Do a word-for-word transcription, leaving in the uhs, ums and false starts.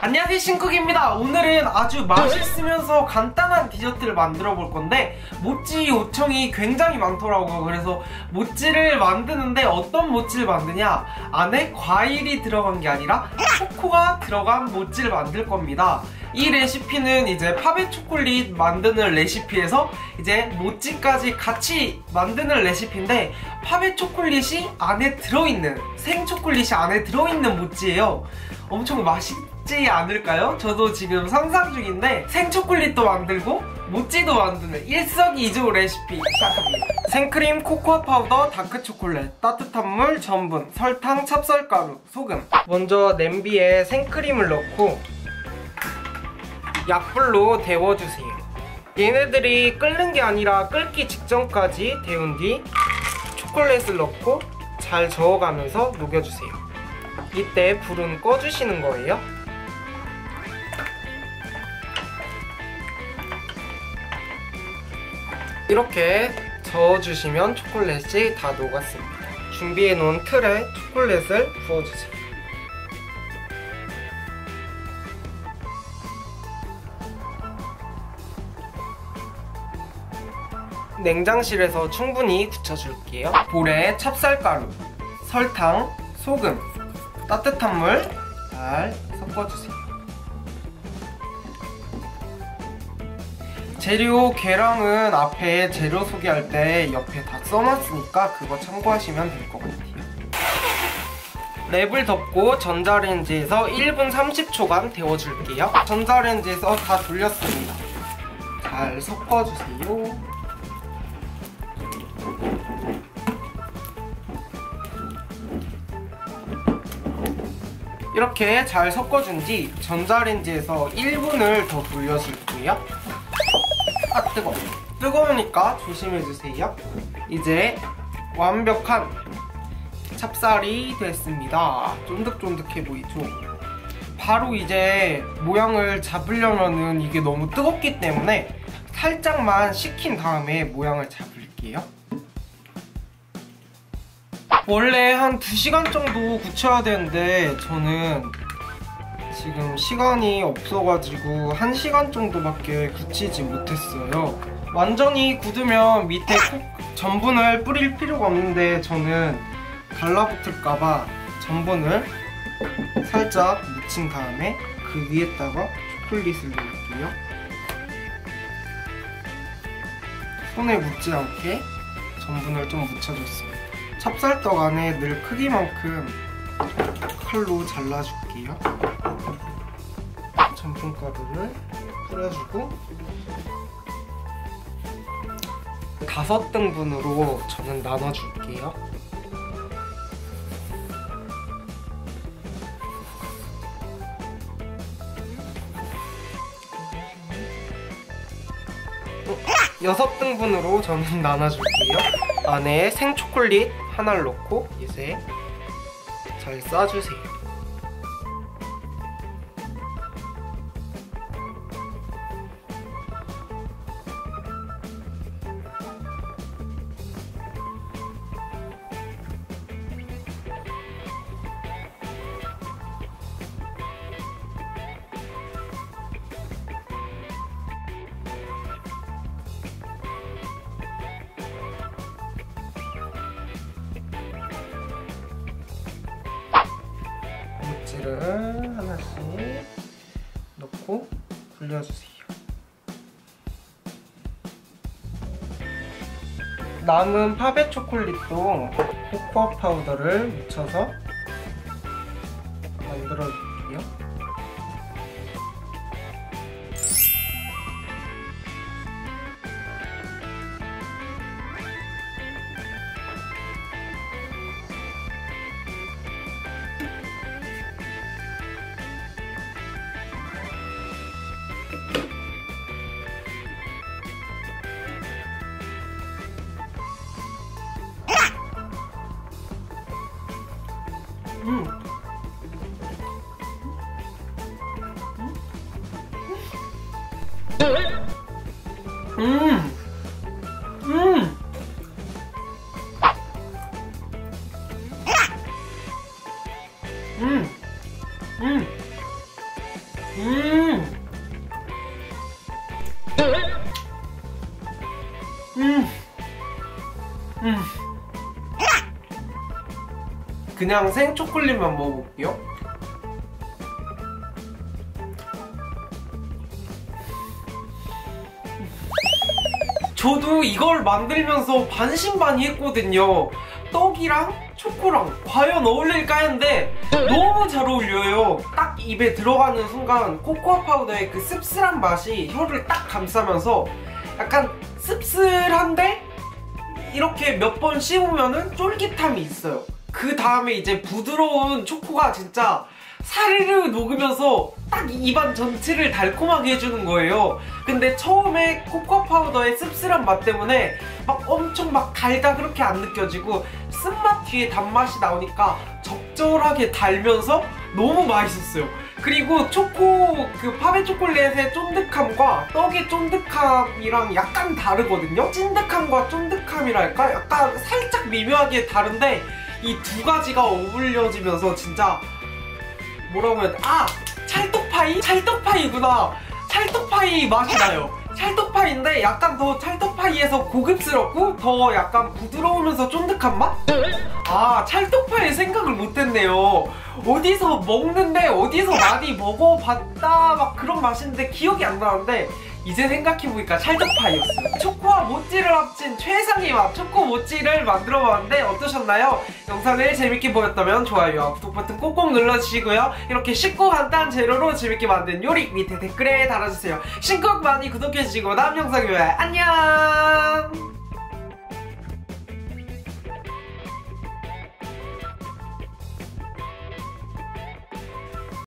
안녕하세요, 신쿡입니다. 오늘은 아주 맛있으면서 간단한 디저트를 만들어 볼 건데 모찌 요청이 굉장히 많더라고요. 그래서 모찌를 만드는데 어떤 모찌를 만드냐, 안에 과일이 들어간 게 아니라 초코가 들어간 모찌를 만들 겁니다. 이 레시피는 이제 파베 초콜릿 만드는 레시피에서 이제 모찌까지 같이 만드는 레시피인데, 파베 초콜릿이 안에 들어있는, 생 초콜릿이 안에 들어있는 모찌예요. 엄청 맛있지 않을까요? 저도 지금 상상 중인데 생 초콜릿도 만들고 모찌도 만드는 일석이조 레시피 시작합니다. 생크림, 코코아 파우더, 다크 초콜릿, 따뜻한 물, 전분, 설탕, 찹쌀가루, 소금. 먼저 냄비에 생크림을 넣고 약불로 데워주세요. 얘네들이 끓는 게 아니라 끓기 직전까지 데운 뒤 초콜릿을 넣고 잘 저어가면서 녹여주세요. 이때 불은 꺼주시는 거예요. 이렇게 저어주시면 초콜릿이 다 녹았습니다. 준비해놓은 틀에 초콜릿을 부어주세요. 냉장실에서 충분히 굳혀줄게요. 볼에 찹쌀가루, 설탕, 소금, 따뜻한 물 잘 섞어주세요. 재료 계량은 앞에 재료 소개할 때 옆에 다 써놨으니까 그거 참고하시면 될 것 같아요. 랩을 덮고 전자레인지에서 일 분 삼십 초간 데워줄게요. 전자레인지에서 다 돌렸습니다. 잘 섞어주세요. 이렇게 잘 섞어준 뒤 전자레인지에서 일 분을 더 돌려줄게요. 아, 뜨거워. 뜨거우니까 조심해주세요. 이제 완벽한 찹쌀이 됐습니다. 쫀득쫀득해 보이죠? 바로 이제 모양을 잡으려면은 이게 너무 뜨겁기 때문에 살짝만 식힌 다음에 모양을 잡을게요. 원래 한 두 시간 정도 굳혀야 되는데 저는 지금 시간이 없어가지고 한 시간 정도밖에 굳히지 못했어요. 완전히 굳으면 밑에 꼭 전분을 뿌릴 필요가 없는데 저는 달라붙을까봐 전분을 살짝 묻힌 다음에 그 위에다가 초콜릿을 넣을게요. 손에 묻지 않게 전분을 좀 묻혀줬습니다. 찹쌀떡 안에 늘 크기만큼 칼로 잘라줄게요. 전분가루를 뿌려주고 다섯 등분으로 저는 나눠줄게요. 여섯 등분으로 저는 나눠줄게요. 안에 생초콜릿 하나를 넣고 이제 잘 싸주세요. 모찌를 하나씩 넣고 굴려주세요. 남은 파베 초콜릿도 코코아 파우더를 묻혀서 만들어줄게요. 음. 음. 음. 음. 음. 음. 음. 음. 그냥 생초콜릿만 먹어볼게요. 저도 이걸 만들면서 반신반의했거든요. 떡이랑 초코랑 과연 어울릴까 했는데 너무 잘 어울려요. 딱 입에 들어가는 순간 코코아 파우더의 그 씁쓸한 맛이 혀를 딱 감싸면서 약간 씁쓸한데 이렇게 몇 번 씹으면은 쫄깃함이 있어요. 그 다음에 이제 부드러운 초코가 진짜 사르르 녹으면서 딱 입안 전체를 달콤하게 해주는 거예요. 근데 처음에 코코아 파우더의 씁쓸한 맛 때문에 막 엄청 막 달다 그렇게 안 느껴지고 쓴맛 뒤에 단맛이 나오니까 적절하게 달면서 너무 맛있었어요. 그리고 초코 그 파베 초콜릿의 쫀득함과 떡의 쫀득함이랑 약간 다르거든요. 찐득함과 쫀득함이랄까? 약간 살짝 미묘하게 다른데 이 두 가지가 어울려지면서 진짜 뭐라고 해야 돼? 아! 찰떡파이? 찰떡파이구나. 찰떡파이 맛이 나요. 찰떡파이인데 약간 더 찰떡파이에서 고급스럽고 더 약간 부드러우면서 쫀득한 맛? 아, 찰떡파이 생각을 못했네요. 어디서 먹는데 어디서 많이 먹어봤다 막 그런 맛인데 기억이 안 나는데 이제 생각해보니까 찰떡파이였어요. 초코와 모찌를 합친 최상의 맛 초코 모찌를 만들어봤는데 어떠셨나요? 영상을 재밌게 보였다면 좋아요와 구독 버튼 꼭꼭 눌러주시고요. 이렇게 쉽고 간단한 재료로 재밌게 만든 요리 밑에 댓글에 달아주세요. 신곡 많이 구독해주시고 다음 영상에 봐요. 안녕.